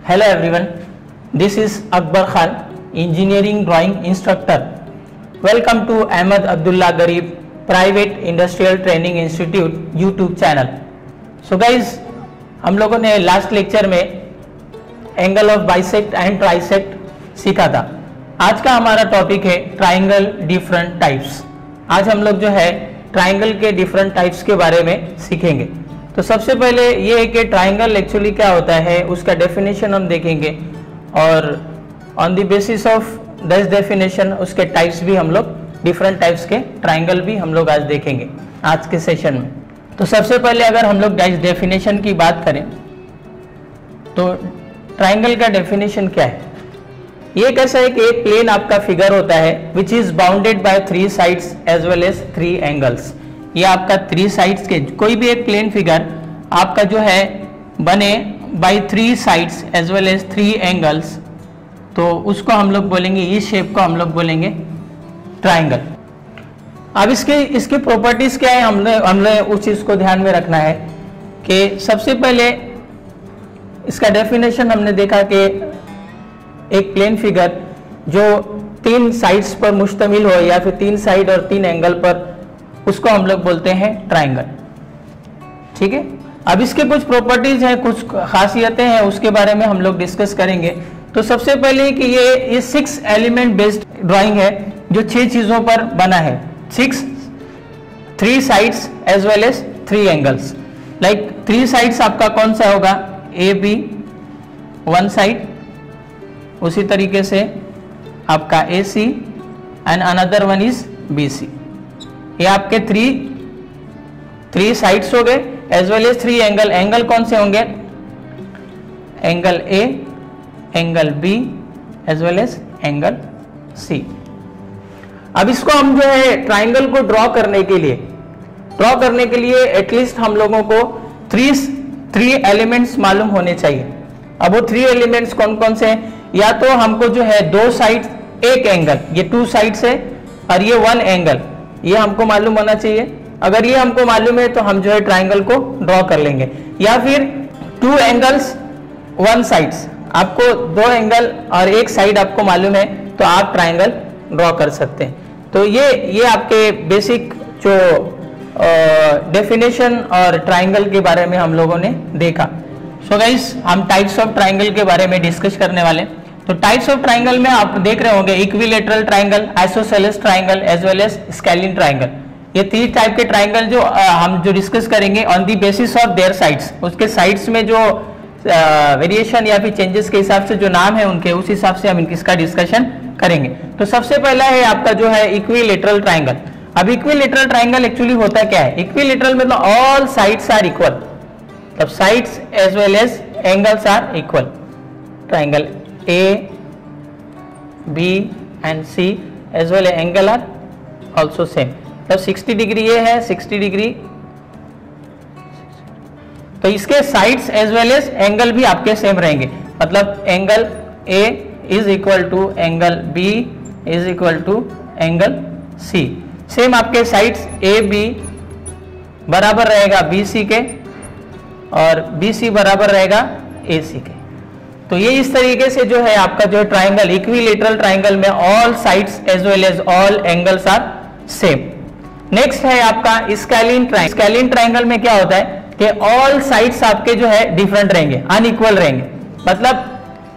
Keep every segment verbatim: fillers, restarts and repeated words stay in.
Hello everyone, this is Akbar Khan, engineering drawing instructor. Welcome to Ahmad Abdullah Garib Private Industrial Training Institute YouTube channel. So guys, हम लोगों ने last lecture में angle of bisect and trisect सीखा था। आज का हमारा topic है ट्राइंगल डिफरेंट टाइप्स। आज हम लोग जो है ट्राइंगल के डिफरेंट टाइप्स के बारे में सीखेंगे। तो सबसे पहले ये है कि ट्राइंगल एक्चुअली क्या होता है, उसका डेफिनेशन हम देखेंगे और on the basis of this definition उसके टाइप्स भी हम लोग डिफरेंट टाइप्स के ट्राइंगल भी हम लोग आज देखेंगे आज के सेशन में। तो सबसे पहले अगर हम लोग डेफिनेशन की बात करें तो ट्राइंगल का डेफिनेशन क्या है। ये कैसा है कि एक प्लेन आपका फिगर होता है which is bounded by three sides as well as three angles. ये आपका थ्री साइड्स के कोई भी एक प्लेन फिगर आपका जो है बने by three sides as well as three angles, तो उसको हम लोग बोलेंगे, इस शेप को हम लोग बोलेंगे ट्राइंगल। अब इसके इसकी प्रॉपर्टीज क्या है, हमने हमने उस चीज को ध्यान में रखना है कि सबसे पहले इसका डेफिनेशन हमने देखा कि एक प्लेन फिगर जो तीन साइड्स पर मुश्तमिल हो या फिर तीन साइड और तीन एंगल पर, उसको हम लोग बोलते हैं ट्राइंगल। ठीक है, अब इसके कुछ प्रॉपर्टीज हैं, कुछ खासियतें हैं, उसके बारे में हम लोग डिस्कस करेंगे। तो सबसे पहले कि ये ये सिक्स एलिमेंट बेस्ड ड्राइंग है जो छह चीजों पर बना है। Six three sides as well as three angles. Like three sides आपका कौन सा होगा, ए बी वन साइड, उसी तरीके से आपका A C and another one is B C. ये आपके थ्री थ्री साइड्स हो गए as well as three angle. Angle कौन से होंगे, angle A, angle B as well as angle C. अब इसको हम जो है ट्राइंगल को ड्रॉ करने के लिए ड्रॉ करने के लिए एटलीस्ट हम लोगों को थ्री थ्री एलिमेंट्स मालूम होने चाहिए। अब वो थ्री एलिमेंट्स कौन कौन से हैं, या तो हमको जो है दो साइड एक एंगल, ये टू साइड्स है और ये वन एंगल, ये हमको मालूम होना चाहिए। अगर ये हमको मालूम है तो हम जो है ट्राइंगल को ड्रॉ कर लेंगे। या फिर टू एंगल्स वन साइड्स, आपको दो एंगल और एक साइड आपको मालूम है तो आप ट्राइंगल ड्रॉ कर सकते हैं। तो ये ये आपके बेसिक जो डेफिनेशन और ट्राइंगल के बारे में हम लोगों ने देखा। सो गाइस, हम टाइप्स ऑफ ट्राइंगल के बारे में डिस्कस करने वाले। तो टाइप्स ऑफ ट्राइंगल में आप देख रहे होंगे equilateral triangle, isosceles triangle as well as scalene triangle. ये तीन टाइप के ट्राइंगल जो आ, हम जो डिस्कस करेंगे on the basis of their sides, उसके साइड्स में जो वेरिएशन या फिर चेंजेस के हिसाब से जो नाम है उनके, उस हिसाब से हम इसका डिस्कशन करेंगे। तो सबसे पहला है आपका जो है इक्विलेटरल ट्राइंगल। अब इक्विलेटरल ट्राइंगल एक्चुअली होता क्या है, इक्विलेटरल मतलब ऑल साइड्स आर इक्वल, तब sides as well as angles are equal. Triangle A B and C as well angle are also same. तब सिक्सटी डिग्री ये है, सिक्सटी डिग्री, तो इसके sides as well as angle भी आपके same रहेंगे। मतलब angle A is equal to angle B is equal to angle C. Same आपके साइड्स ए बी बराबर रहेगा बी सी के और बी सी बराबर रहेगा ए सी के। तो ये इस तरीके से जो है आपका जो ट्राइंगल, इक्विलेटरल ट्राइंगल में all sides as well as all angles are same. Next है आपका स्केलिन ट्राइंगल। स्केलिन ट्राइंगल में क्या होता है कि ऑल साइड्स आपके जो है डिफरेंट रहेंगे, अनइक्वल रहेंगे। मतलब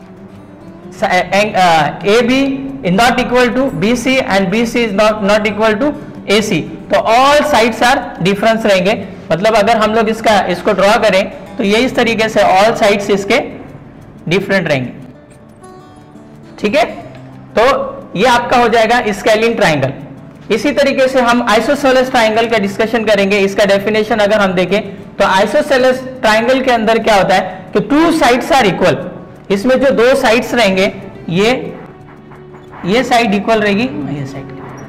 A B is not equal to B C and B C is not not equal to A C. तो ऑल साइड्स आर डिफरेंस रहेंगे। मतलब अगर हम लोग इसका इसको ड्रॉ करें तो ये इस तरीके से ऑल साइड्स इसके डिफरेंट रहेंगे। ठीक है, तो ये आपका हो जाएगा स्केलिन ट्राइंगल। इसी तरीके से हम आइसोसेलेस ट्राइंगल का डिस्कशन करेंगे। इसका डेफिनेशन अगर हम देखें तो आइसोसेलेस ट्राइंगल के अंदर क्या होता है कि टू साइड्स आर इक्वल। इसमें जो दो साइड्स रहेंगे, ये ये साइड इक्वल रहेगी, ये साइड,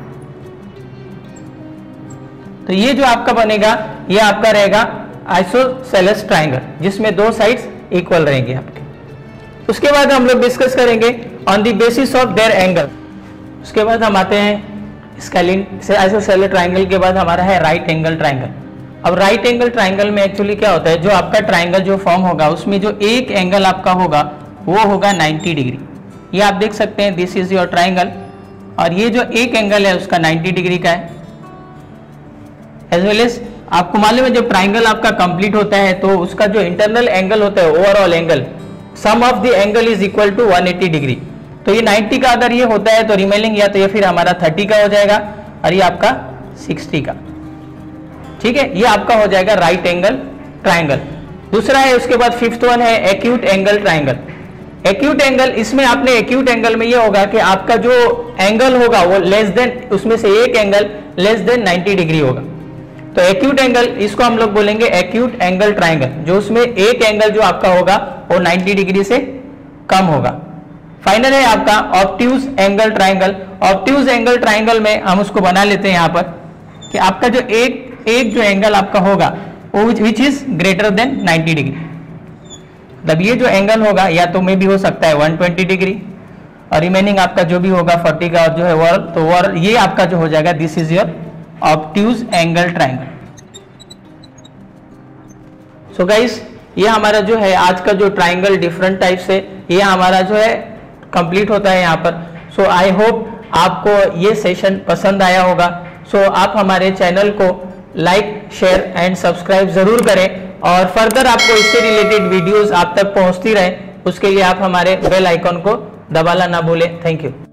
तो ये जो आपका बनेगा ये आपका रहेगा आइसोसेलेस ट्राइंगल, जिसमें दो साइड्स इक्वल रहेंगे आपके। उसके बाद हम लोग डिस्कस करेंगे on the basis of their angle. उसके बाद हम आते हैं स्केलिन से आइसोसेलेस ट्राइंगल के बाद हमारा है राइट एंगल ट्राइंगल। अब राइट एंगल ट्राइंगल में एक्चुअली क्या होता है, जो आपका ट्राइंगल जो फॉर्म होगा उसमें जो एक एंगल आपका होगा वो होगा नाइन्टी डिग्री। ये आप देख सकते हैं, दिस इज योर ट्राइंगल, और ये जो एक एंगल है उसका नाइन्टी डिग्री का है। एज वेल एज आपको मालूम है जब ट्राइंगल आपका कंप्लीट होता है तो उसका जो इंटरनल एंगल होता है, overall angle, sum of the angle is equal to one eighty degree. तो ये नाइन्टी का अगर ये होता है तो रिमेनिंग या तो ये फिर हमारा थर्टी का हो जाएगा और ये आपका सिक्सटी का। ठीक है, ये आपका हो जाएगा राइट एंगल ट्राइंगल। दूसरा है, उसके बाद फिफ्थ वन है acute angle triangle. Acute angle, इसमें आपने एक्यूट एंगल में ये होगा कि आपका जो एंगल होगा वो लेस देन, उसमें से एक angle less than ninety degree होगा। तो एक्यूट एंगल, इसको हम लोग बोलेंगे एक्यूट एंगल ट्राइंगल, जो उसमें एक एंगल जो आपका होगा वो नाइन्टी डिग्री से कम होगा। फाइनल है आपका obtuse angle triangle. Obtuse angle triangle में हम उसको बना लेते हैं यहाँ पर कि आपका जो एक एक जो एंगल आपका होगा वो which is greater than ninety degree. मतलब ये जो एंगल होगा या तो में भी हो सकता है वन ट्वेंटी डिग्री और रिमेनिंग आपका जो भी होगा फोर्टी का जो है वर्ल, तो वर्ल ये आपका जो हो जाएगा this is your obtuse angle triangle. So guys, ये हमारा जो है आज का जो ट्राइंगल डिफरेंट टाइप से ये हमारा जो है कंप्लीट होता है यहाँ पर। सो आई होप आपको ये सेशन पसंद आया होगा। सो so, आप हमारे चैनल को लाइक, शेयर एंड सब्सक्राइब जरूर करें और फर्दर आपको इससे रिलेटेड वीडियोस आप तक पहुंचती रहे, उसके लिए आप हमारे बेल आइकॉन को दबाना ना भूलें। Thank you.